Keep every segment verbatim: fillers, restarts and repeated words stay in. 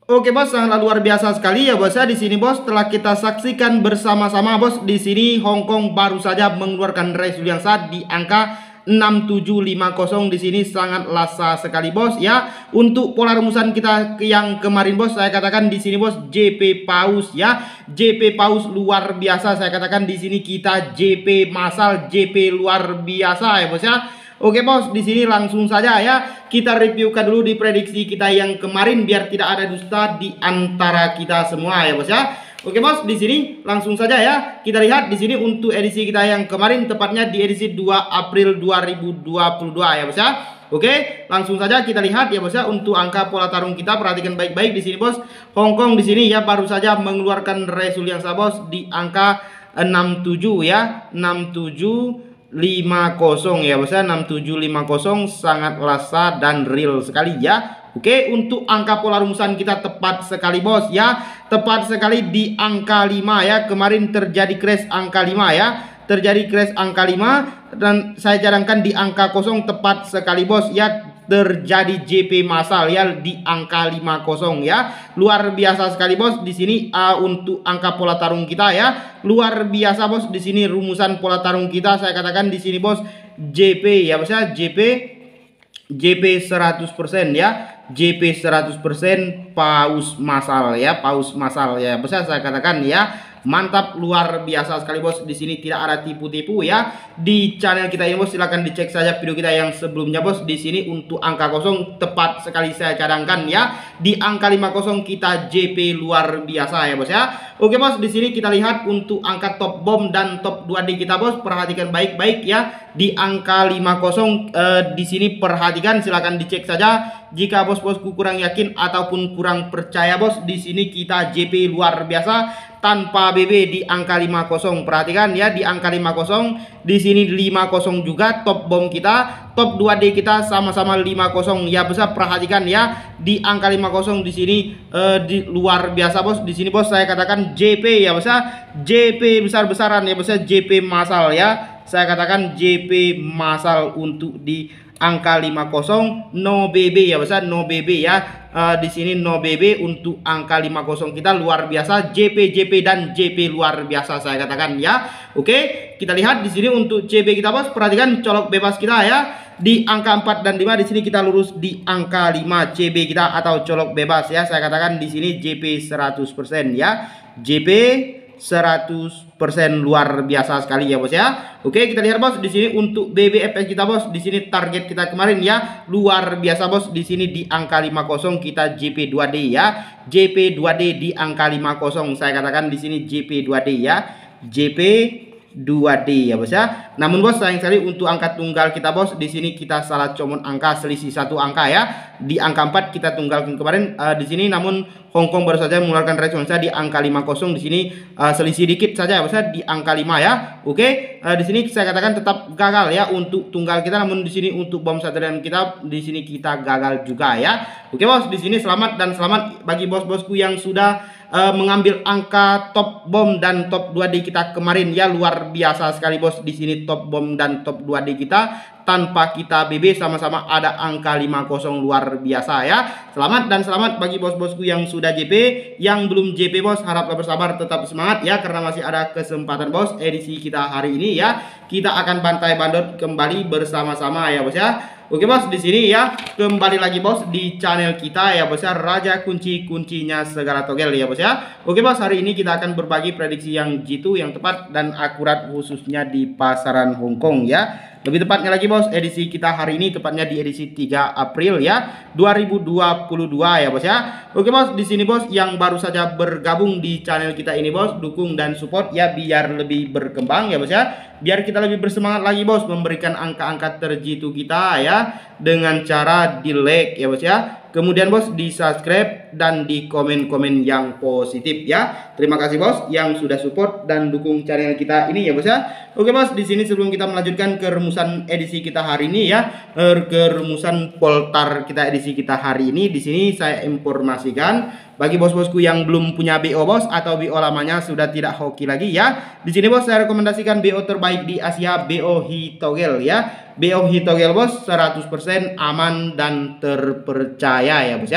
Oke bos, sangat luar biasa sekali ya bos ya. Di sini bos telah kita saksikan bersama-sama bos. Di sini Hong Kong baru saja mengeluarkan result yang sah di angka enam tujuh lima nol. Di sini sangat lasa sekali bos ya. Untuk pola rumusan kita yang kemarin bos, saya katakan di sini bos J P paus ya. J P paus luar biasa, saya katakan di sini kita J P masal, J P luar biasa ya bos ya. Oke bos, di sini langsung saja ya kita reviewkan dulu di prediksi kita yang kemarin biar tidak ada dusta di antara kita semua ya bos ya. Oke bos, di sini langsung saja ya kita lihat di sini untuk edisi kita yang kemarin, tepatnya di edisi dua April dua ribu dua puluh dua ya bos ya. Oke, langsung saja kita lihat ya bos ya untuk angka pola tarung kita. Perhatikan baik-baik di sini bos. Hong Kong di sini ya baru saja mengeluarkan result yang sah bos di angka enam tujuh ya, enam tujuh lima nol ya bos ya. Enam tujuh lima nol sangat lasa dan real sekali ya. Oke, untuk angka pola rumusan kita tepat sekali bos ya. Tepat sekali di angka lima ya. Kemarin terjadi crash angka lima ya. Terjadi crash angka lima dan saya cadangkan di angka kosong, tepat sekali bos ya. Terjadi J P masal ya di angka lima nol ya. Luar biasa sekali bos di sini uh, untuk angka pola tarung kita ya. Luar biasa bos di sini rumusan pola tarung kita, saya katakan di sini bos J P ya bos ya. J P J P seratus persen ya. J P seratus persen paus masal ya. Paus masal ya bos ya, saya katakan ya. Mantap, luar biasa sekali bos. Di sini tidak ada tipu-tipu ya di channel kita ini bos. Silahkan dicek saja video kita yang sebelumnya bos. Di sini untuk angka kosong tepat sekali saya cadangkan ya. Di angka lima nol kita J P luar biasa ya bos ya. Oke bos, di sini kita lihat untuk angka top bom dan top dua D kita bos. Perhatikan baik-baik ya di angka lima nol. eh, di sini perhatikan, silahkan dicek saja. Jika bos-bosku kurang yakin ataupun kurang percaya bos, di sini kita J P luar biasa tanpa B B di angka lima nol. Perhatikan ya di angka lima nol, di sini lima nol juga top bom kita, top dua D kita sama-sama lima nol ya besar. Perhatikan ya di angka lima nol di sini eh, di luar biasa bos. Di sini bos saya katakan J P ya besar, J P besar-besaran ya besar, J P masal ya. Saya katakan J P masal untuk di angka lima nol, no B B ya besar, no B B ya. Uh, di sini no B B untuk angka lima nol kita luar biasa. J P J P dan J P luar biasa saya katakan ya. Oke, kita lihat di sini untuk C B kita bos. Perhatikan colok bebas kita ya di angka empat dan lima. Di sini kita lurus di angka lima C B kita atau colok bebas ya. Saya katakan di sini J P seratus persen ya. J P seratus persen luar biasa sekali ya bos ya. Oke, kita lihat bos di sini untuk B B F S kita bos. Di sini target kita kemarin ya luar biasa bos. Di sini di angka lima nol kita J P dua D ya. J P dua D di angka lima nol. Saya katakan di sini J P dua D ya. J P dua D ya bos ya. Namun bos sayang sekali untuk angka tunggal kita bos, di sini kita salah comot angka, selisih satu angka ya. Di angka empat kita tunggalkan kemarin uh, di sini, namun Hong Kong baru saja mengeluarkan responsnya di angka lima nol. Di sini uh, selisih dikit saja ya bos ya di angka lima ya. Oke, uh, di sini saya katakan tetap gagal ya untuk tunggal kita, namun di sini untuk bom satrian kita di sini kita gagal juga ya. Oke bos, di sini selamat dan selamat bagi bos-bosku yang sudah Uh, mengambil angka top bom dan top dua D kita kemarin ya. Luar biasa sekali bos. Di sini top bom dan top dua D kita tanpa kita B B sama-sama ada angka lima nol, luar biasa ya. Selamat dan selamat bagi bos-bosku yang sudah J P. Yang belum J P bos, haraplah bersabar, tetap semangat ya, karena masih ada kesempatan bos edisi kita hari ini ya. Kita akan bantai bandot kembali bersama-sama ya bos ya. Oke bos, di sini ya kembali lagi bos di channel kita ya bos ya, Raja Kunci-kuncinya segala togel ya bos ya. Oke bos, hari ini kita akan berbagi prediksi yang jitu, yang tepat dan akurat khususnya di pasaran Hong Kong ya. Lebih tepatnya lagi bos, edisi kita hari ini tepatnya di edisi tiga April ya dua ribu dua puluh dua ya bos ya. Oke bos, di sini bos yang baru saja bergabung di channel kita ini bos, dukung dan support ya biar lebih berkembang ya bos ya. Biar kita lebih bersemangat lagi bos memberikan angka-angka terjitu kita ya dengan cara di like ya bos ya. Kemudian bos di subscribe dan di komen-komen yang positif ya. Terima kasih bos yang sudah support dan dukung channel kita ini ya bos ya. Oke bos, di sini sebelum kita melanjutkan ke rumusan edisi kita hari ini ya, ke rumusan poltar kita edisi kita hari ini, di sini saya informasikan bagi bos-bosku yang belum punya B O bos atau B O lamanya sudah tidak hoki lagi ya. Di sini bos saya rekomendasikan B O terbaik di Asia, B O Hitogel ya. B O Hitogel bos seratus persen aman dan terpercaya ya bos ya.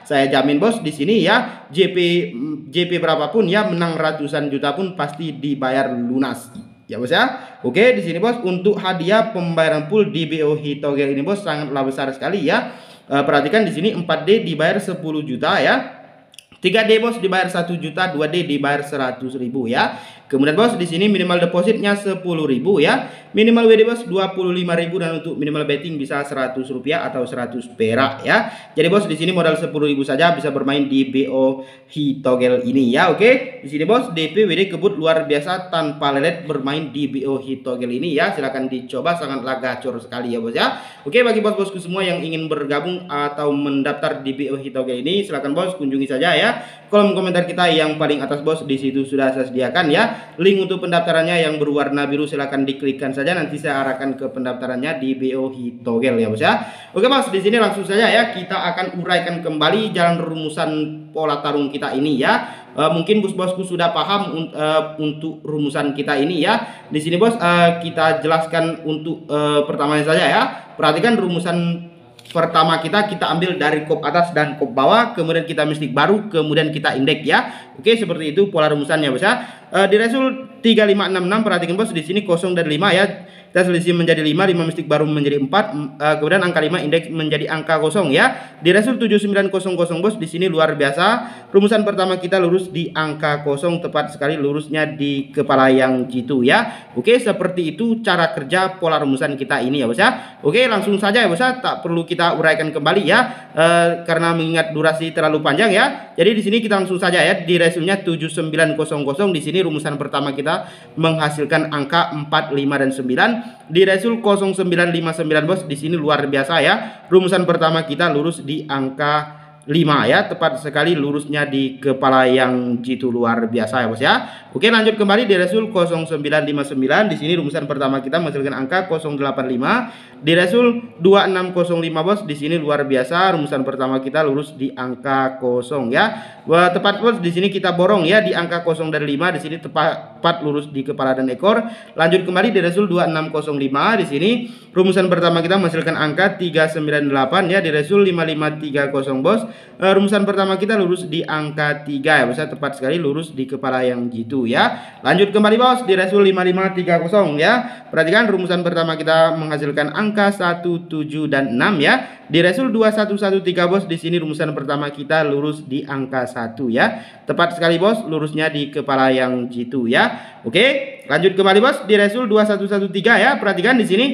Saya jamin bos di sini ya J P J P berapapun ya, menang ratusan juta pun pasti dibayar lunas. Ya bos ya. Oke, di sini bos untuk hadiah pembayaran full di B O Hitogel ini bos sangatlah besar sekali ya. E, perhatikan di sini empat D dibayar sepuluh juta ya. tiga D bos dibayar satu juta, dua D dibayar seratus ribu ya. Kemudian bos di sini minimal depositnya sepuluh ribu ya. Minimal W D bos dua puluh lima ribu dan untuk minimal betting bisa seratus rupiah atau seratus perak ya. Jadi bos di sini modal sepuluh ribu saja bisa bermain di B O Hitogel ini ya. Oke. Di sini bos D P W D kebut luar biasa tanpa lelet bermain di B O Hitogel ini ya. Silahkan dicoba, sangatlah gacor sekali ya bos ya. Oke, bagi bos-bosku semua yang ingin bergabung atau mendaftar di B O Hitogel ini, silahkan bos kunjungi saja ya kolom komentar kita yang paling atas bos. Di situ sudah saya sediakan ya link untuk pendaftarannya yang berwarna biru, silahkan diklikkan saja, nanti saya arahkan ke pendaftarannya di B O Hitogel ya bos ya. Oke bos, di sini langsung saja ya kita akan uraikan kembali jalan rumusan pola tarung kita ini ya. E, mungkin bos-bosku sudah paham un, e, untuk rumusan kita ini ya. Di sini bos e, kita jelaskan untuk e, pertamanya saja ya. Perhatikan rumusan pertama kita kita ambil dari kop atas dan kop bawah, kemudian kita mistik baru, kemudian kita indeks ya. Oke, seperti itu pola rumusannya bos ya. E, di resul tiga lima enam enam perhatikan bos di sini kosong dan lima ya. Kita selisih menjadi lima, lima mistik baru menjadi empat, e, kemudian angka lima indeks menjadi angka kosong ya. Di resul tujuh sembilan nol nol bos di sini luar biasa. Rumusan pertama kita lurus di angka kosong, tepat sekali lurusnya di kepala yang jitu ya. Oke, seperti itu cara kerja pola rumusan kita ini ya bos ya. Oke, langsung saja ya bos ya, tak perlu kita uraikan kembali ya e, karena mengingat durasi terlalu panjang ya. Jadi di sini kita langsung saja ya di resulnya tujuh sembilan nol nol. Di sini rumusan pertama kita menghasilkan angka empat, lima dan sembilan. Di resul nol sembilan lima sembilan bos di sini luar biasa ya. Rumusan pertama kita lurus di angka lima ya, tepat sekali lurusnya di kepala yang jitu, luar biasa ya bos ya. Oke, lanjut kembali di resul nol sembilan lima sembilan. Di sini rumusan pertama kita menghasilkan angka nol delapan lima. Di resul dua enam nol lima bos di sini luar biasa, rumusan pertama kita lurus di angka kosong ya. Wah, tepat bos di sini kita borong ya di angka nol dan lima, di sini tepat, tepat lurus di kepala dan ekor. Lanjut kembali di resul dua enam nol lima. Di sini rumusan pertama kita menghasilkan angka tiga sembilan delapan ya. Di resul lima lima tiga nol bos. E, rumusan pertama kita lurus di angka tiga ya bos, tepat sekali lurus di kepala yang jitu ya. Lanjut kembali bos di resul lima lima tiga nol ya. Perhatikan rumusan pertama kita menghasilkan angka satu, tujuh dan enam ya. Di resul dua satu satu tiga bos di sini rumusan pertama kita lurus di angka satu ya. Tepat sekali bos lurusnya di kepala yang jitu ya. Oke, lanjut kembali bos di resul dua satu satu tiga ya. Perhatikan di sini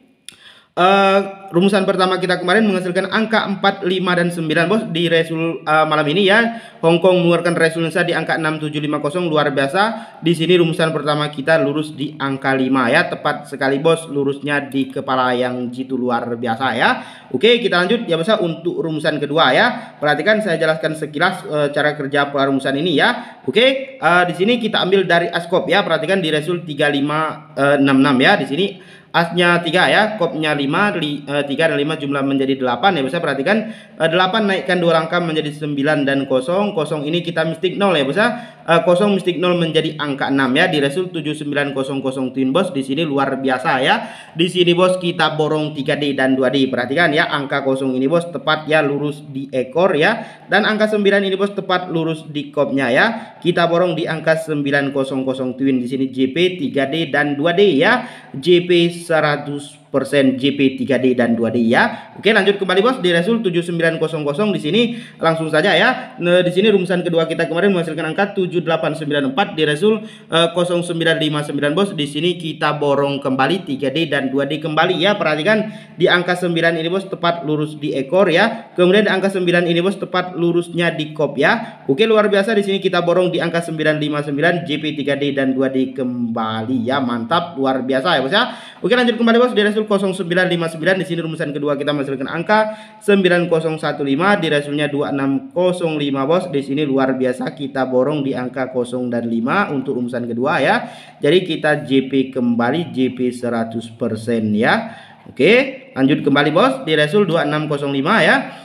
Uh, rumusan pertama kita kemarin menghasilkan angka empat, lima dan sembilan bos. Di resul uh, malam ini ya Hongkong mengeluarkan resulnya di angka enam tujuh lima nol, luar biasa. Di sini rumusan pertama kita lurus di angka lima ya, tepat sekali bos lurusnya di kepala yang jitu, luar biasa ya. Oke, kita lanjut ya bos untuk rumusan kedua ya. Perhatikan saya jelaskan sekilas uh, cara kerja pola rumusan ini ya. Oke, uh, di sini kita ambil dari askop ya. Perhatikan di resul tiga lima enam enam ya. Di sini asnya tiga ya, kopnya lima, tiga dan lima jumlah menjadi delapan ya bos. Perhatikan e, delapan naikkan dua angka menjadi sembilan dan kosong. Kosong ini kita mistik nol ya bos. E, kosong mistik nol menjadi angka enam ya. Di resul tujuh sembilan nol nol twin bos di sini luar biasa ya. Di sini bos kita borong tiga D dan dua D. Perhatikan ya angka kosong ini bos tepat ya lurus di ekor ya. Dan angka sembilan ini bos tepat lurus di kopnya ya. Kita borong di angka sembilan nol nol twin. Di sini J P tiga D dan dua D ya. J P seratus persen J P tiga D dan dua D ya. Oke, lanjut kembali bos di resul tujuh sembilan nol nol. Di sini langsung saja ya. Nah, di sini rumusan kedua kita kemarin menghasilkan angka tujuh delapan sembilan empat. Di resul uh, nol sembilan lima sembilan bos. Di sini kita borong kembali tiga D dan dua D kembali ya. Perhatikan di angka sembilan ini bos tepat lurus di ekor ya. Kemudian di angka sembilan ini bos tepat lurusnya di kop ya. Oke, luar biasa. Di sini kita borong di angka sembilan lima sembilan, J P tiga D dan dua D kembali ya. Mantap, luar biasa ya bos ya. Oke, lanjut kembali bos di resul nol sembilan lima sembilan. Di sini rumusan kedua kita menghasilkan angka sembilan nol satu lima. Di resulnya dua enam nol lima bos. Di sini luar biasa kita borong di angka nol dan lima untuk rumusan kedua ya. Jadi kita J P kembali J P seratus persen ya. Oke, lanjut kembali bos di resul dua enam nol lima ya.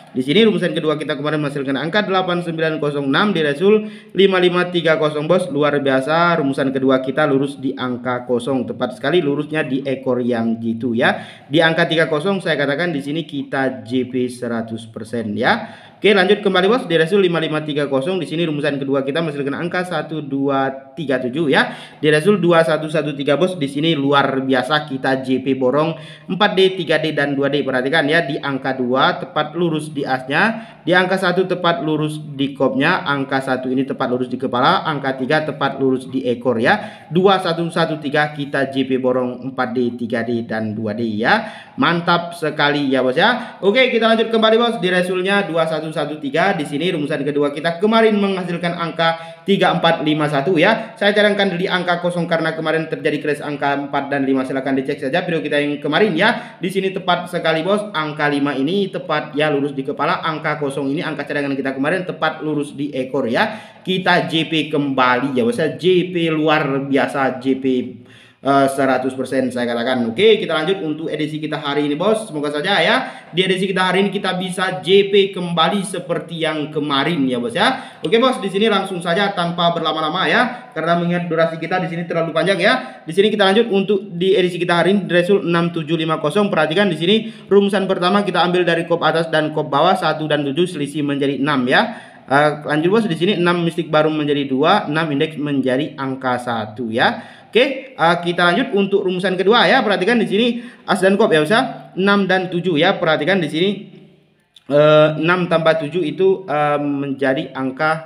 Di sini rumusan kedua kita kemarin menghasilkan angka delapan sembilan nol enam di resul lima lima tiga nol bos. Luar biasa, rumusan kedua kita lurus di angka kosong, tepat sekali lurusnya di ekor yang gitu ya. Di angka tiga nol saya katakan di sini kita J P seratus persen ya. Oke, lanjut kembali bos, di resul lima lima tiga nol di sini rumusan kedua kita menghasilkan angka satu dua tiga tujuh ya. Di resul dua satu satu tiga bos, di sini luar biasa kita J P borong empat D, tiga D dan dua D. Perhatikan ya, di angka dua tepat lurus di asnya, di angka satu tepat lurus di kopnya, angka satu ini tepat lurus di kepala, angka tiga tepat lurus di ekor ya. dua satu satu tiga kita J P borong empat D, tiga D dan dua D ya. Mantap sekali ya bos ya. Oke, kita lanjut kembali bos, di resulnya dua satu satu tiga. Di sini rumusan kedua kita kemarin menghasilkan angka tiga empat lima satu ya. Saya cadangkan di angka kosong karena kemarin terjadi crash angka empat dan lima. Silahkan dicek saja video kita yang kemarin ya. Di sini tepat sekali bos, angka lima ini tepat ya lurus di kepala, angka kosong ini angka cadangan kita kemarin tepat lurus di ekor ya. Kita J P kembali ya bos ya. J P luar biasa, J P Uh, seratus persen saya katakan. Oke, kita lanjut untuk edisi kita hari ini bos. Semoga saja ya di edisi kita hari ini kita bisa J P kembali seperti yang kemarin ya bos ya. Oke bos, di sini langsung saja tanpa berlama-lama ya, karena mengingat durasi kita di sini terlalu panjang ya. Di sini kita lanjut untuk di edisi kita hari ini resul enam tujuh lima nol. Perhatikan di sini rumusan pertama kita ambil dari kop atas dan kop bawah satu dan tujuh, selisih menjadi enam ya. Uh, lanjut bos, di sini enam mistik baru menjadi dua, enam indeks menjadi angka satu ya. Oke, uh, kita lanjut untuk rumusan kedua ya. Perhatikan di sini as dan kop ya bos ya. enam dan tujuh ya. Perhatikan di sini uh, enam tambah tujuh itu uh, menjadi angka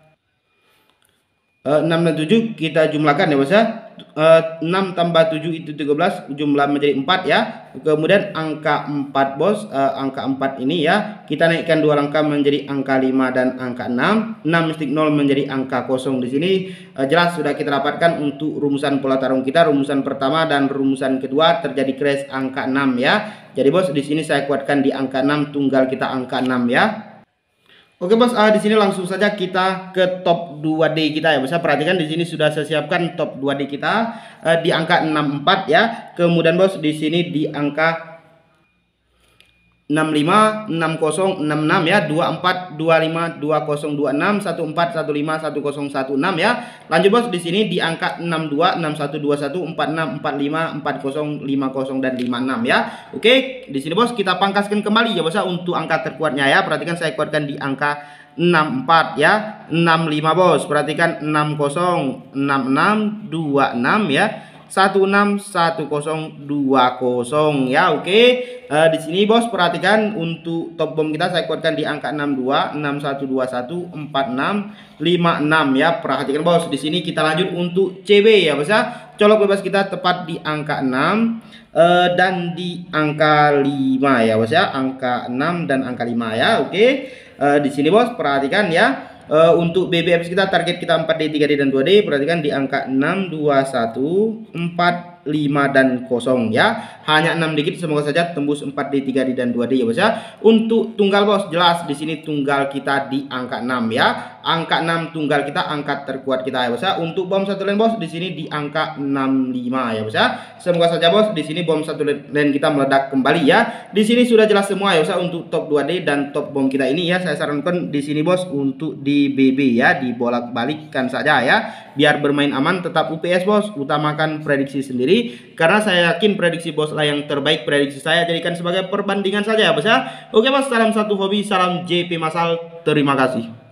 uh, enam dan tujuh kita jumlahkan ya bos ya. Uh, enam tambah tujuh itu tiga belas, jumlah menjadi empat ya. Kemudian angka empat bos, uh, angka empat ini ya kita naikkan dua langkah menjadi angka lima dan angka enam. enam mistik nol menjadi angka kosong. Di sini uh, jelas sudah kita dapatkan untuk rumusan pola tarung kita. Rumusan pertama dan rumusan kedua terjadi crash angka enam ya. Jadi bos, di sini saya kuatkan di angka enam, tunggal kita angka enam ya. Oke bos, uh, di sini langsung saja kita ke top dua D kita ya bos. Perhatikan di sini sudah saya siapkan top dua D kita uh, di angka enam empat ya. Kemudian bos di sini di angka enam lima, enam nol, enam enam ya, dua empat, dua lima, dua nol, dua enam, satu empat, satu lima, satu nol, satu enam ya. Lanjut bos, di sini di angka enam dua, enam satu, dua satu, empat enam, empat lima, empat nol, lima nol dan lima enam ya. Oke, di sini bos kita pangkaskan kembali ya bos untuk angka terkuatnya ya. Perhatikan saya kuatkan di angka enam empat ya, enam lima bos. Perhatikan enam nol, enam enam, dua enam ya. satu enam satu nol dua nol ya. Oke, uh, di sini bos perhatikan untuk top bom kita saya kuatkan di angka enam dua, enam satu dua satu, empat enam, lima enam ya. Perhatikan bos, di sini kita lanjut untuk C B ya bos ya. Colok bebas kita tepat di angka enam uh, dan di angka lima ya bos ya. Angka enam dan angka lima ya. Oke, uh, di sini bos perhatikan ya. Uh, untuk B B F kita target kita empat D, tiga D dan dua D. Perhatikan di angka enam, dua, satu, empat, lima dan kosong ya. Hanya enam dikit, semoga saja tembus empat D, tiga D dan dua D ya bos ya. Untuk tunggal bos jelas di sini tunggal kita di angka enam ya. Angka enam tunggal kita, angka terkuat kita ya bos ya. Untuk bom satu lane bos di sini di angka enam lima ya bos ya. Semoga saja bos di sini bom satu lane kita meledak kembali ya. Di sini sudah jelas semua ya bos ya untuk top dua D dan top bom kita ini ya. Saya sarankan di sini bos untuk di B B ya, dibolak-balikkan saja ya biar bermain aman. Tetap U P S bos, utamakan prediksi sendiri karena saya yakin prediksi bos lah yang terbaik. Prediksi saya jadikan sebagai perbandingan saja ya bos ya. Oke bos, salam satu hobi, salam J P Masal, terima kasih.